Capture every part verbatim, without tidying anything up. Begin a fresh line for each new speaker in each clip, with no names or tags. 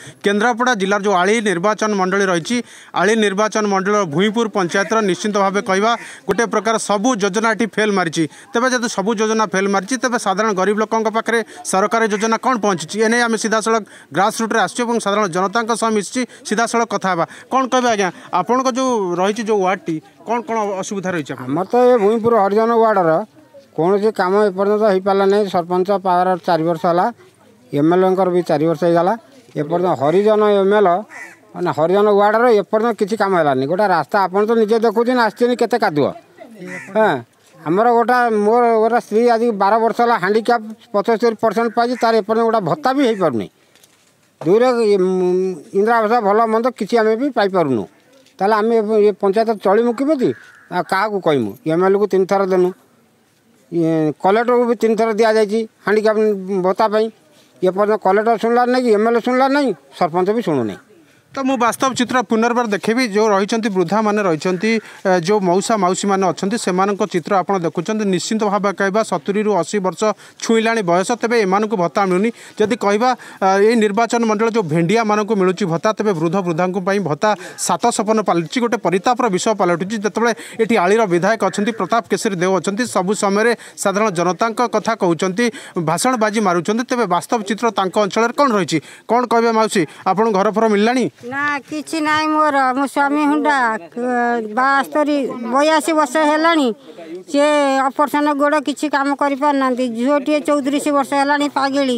केन्द्रापड़ा जिलार जो आली निर्वाचन मंडली रही आली निर्वाचन मंडल भूईपुर पंचायतर निश्चित भाव कहवा गोटे प्रकार सबू योजना फेल मारी तेज जब सबू योजना फेल मारी तेज साधारण गरीब लोकों पाखे सरकारी योजना कौन पहुँची एने आम सीधा सड़क ग्रास रुट्रे आसुँ साधारण जनता सह मिसी सीधा सड़क कथा कौन कहे आज्ञा आपण जो रही जो वार्ड टी कौन कौन असुविधा रही
आम तो ये भूईपुर हरिजन वार्डर कौन सी कम एपर्तंत हो पारा नहीं सरपंच पावर चार वर्ष है एमएलए भी चार वर्ष होगा एपर्तंत हरिजन एमएल मैंने हरिजन वार्डर एपर्तंत किसी कम है गोटे रास्ता आपड़ तो निजे देखुन आसते के कादुआ हाँ आमर गोटा मोर गोटा स्त्री आज बारह वर्ष है हांडिक्याप पचस्तरी परसेंट पाई तार एपर्तंत गोटा भत्ता भी हो पारनी दूर इंदिरा आवास भल मंद किसी आम भी पाइपारूनु ताल आम ये पंचायत चलमु केमी क्या कहमु एमएलए को तीन थर देनु कलेक्टर को भी तीन थर दि जाए हांडिक्याप भत्ता ये पर्यटन कलेक्टर शुणलार नहीं एमएलए शुणलार नहीं सरपंच भी शुणुना
तो मु वास्तव चित्र पुनर्बार देखेबी जो रही वृद्धा माने रही जो मौसा मौसी मैंने अच्छा से चित्र आप देखुं निश्चित भाव कहवा सतुरी रु अशी वर्ष छुईला बयस तेज एम भत्ता मिलूनी जदि कहवा ये निर्वाचन मंडल जो भेंडिया मानक मिलूँ भत्ता तेज वृद्ध वृद्धा भत्ता सात सपन पलटि गोटे परितापर विषय पलटुची जिते ये आलीर विधायक अच्छा प्रताप केशरी देव अच्छा सबु समय साधारण जनता कथा कहते भाषण बाजी मारुंट तेज वास्तव चित्र अंचल कौन रही कौन कहे मौसी आप घर फर मिललानी
ना किसी ना मोर मो स्वामी हुंडा बास्तरी बयासी वर्ष है सी ऑपरेशन गोड़ किसी कम कर झीटे चौधरीस वर्ष है पागिली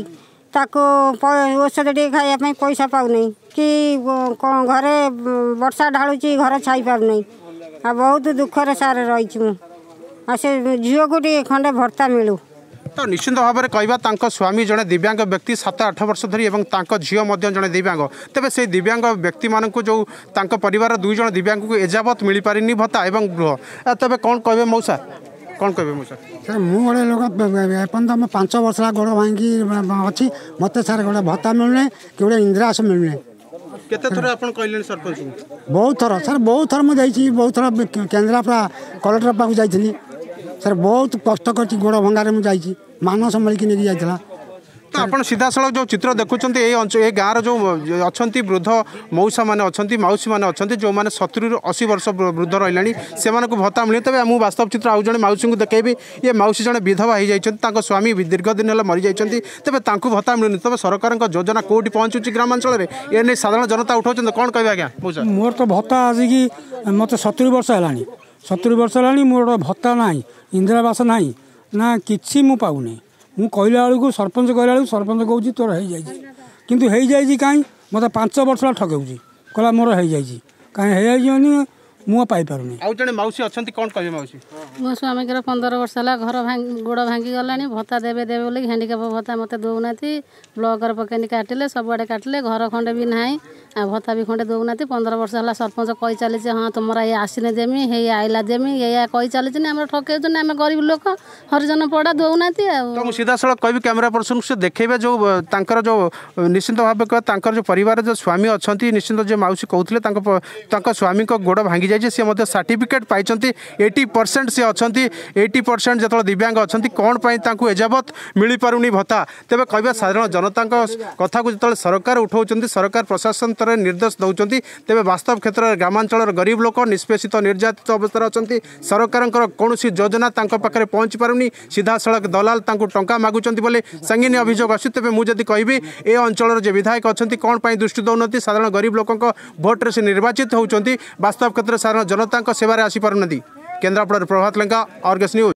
औषध टे खायापी पैसा पाऊनी कि घरे वर्षा ढालुची घर छाई पारना आ बहुत दुखर सारे रही मुझे झील को खंडे भत्ता मिलू
तो निश्चित भाव में कहवा स्वामी जड़े दिव्यांग व्यक्ति सात आठ वर्ष धरी और झील जड़े दिव्यांग तेज से दिव्यांग व्यक्ति मान जो परिवार दुई जन दिव्यांग को एजावत मिल पारिनी भत्ता एवं गृह तेज कौन कहे मौसा कौन कहे मौसा
सर मुझे लोग एपर्तंत पांच वर्ष गोड़ भांगी अच्छी मत सर गोटे भत्ता मिलूना कि गोटे इंदिरावास मिलूना
केते थर आपन कहले सरपंच
बहुत थर सर बहुत थर मुझे बहुत थर केन्द्रापड़ा कलेक्टर पाक जाइली सर बहुत कष्ट कर गोड़ भंगार मुझे मान संभाल के नहीं जाता
तो आप सीधा सड़क जो चित्र देखुं ये गाँव जो अच्छा वृद्ध मौसा मैंने अच्छा मौसी मैंने अच्छा जो मैंने सतुरी अशी वर्ष वृद्ध रही से भत्ता मिले तेज मुझे वास्तव चित्र आउ जड़े मौसी को देखेबी ये मौसी जड़े विधवा हो जाती स्वामी दीर्घ दिन है मरी जाती तेज भत्ता मिलूनी तेज सरकार योजना कौटी पहुँचुची ग्रामांचल में ये नहीं साधारण जनता उठाऊँ कौन कहे आज्ञा मौसा
मोर तो भत्ता आज की मत सतुरी वर्ष है सतुरी वर्ष है मोर भत्ता ना इंदिरावास ना ना कि मु पाऊनी मु कहला बेलू सरपंच कहला बेलू सरपंच कहूँ तोर हो जाए कितु हो जाए कहीं मत पांच वर्ष ठकाऊँगी कहला मोर हो जाए कहीं मुँह पाइपारूनी
आउ जड़े मौसी अच्छा कौन कहे मौसी
मो स्वामी पंद्रह वर्ष है घर भांग गोड़ भांगी गला भत्ता देवे देवे बोल हैंडिकाप भत्ता मत दौना ब्लक पकड़ काटिले सबुआड़े काटिले घर खंडे भी ना आ भत्ता भी खंडे दौना पंद्रह वर्ष है सरपंच कही चली हाँ तुम ये आसने देमी हे आइला देमी ये कही चली आम ठके आम गरीब लोक हरिजन पड़ा दौना
तो सीधा सड़क कह कैमेरा पर्सन से देखेबे जो तांकर जो निश्चित भाव कह जो परिवार जो स्वामी अच्छा निश्चित जो मौसी कहते स्वामी गोड़ भांगी सी सर्टिफिकेट पाई एटी परसेंट सी अच्छा एटी परसेंट जो दिव्यांग अच्छा कौन पर एजावत मिल पारुनी भत्ता तेज कह साधारण जनता कथा को जो सरकार उठाऊँ सरकार प्रशासन तर निर्देश दौरान तेज वास्तव क्षेत्र में ग्रामांचल गरीब लोक निष्पेषित निर्यातित अवस्था अच्छा सरकार कौन योजना पाखे पहुँची पारुनी सीधा सड़क दलाल टंका मागुंट बोले संगीन अभियोग आस तेज मुझे कहबी ए अंचल जो विधायक अच्छा कौन पर दृष्टि दौना साधारण गरीब लोक भोट्रे से निर्वाचित होती वास्तव क्षेत्र में साधारण जनता सेवार आसी पारना केन्द्रापड़ा प्रभात लेंका आर्गस न्यूज।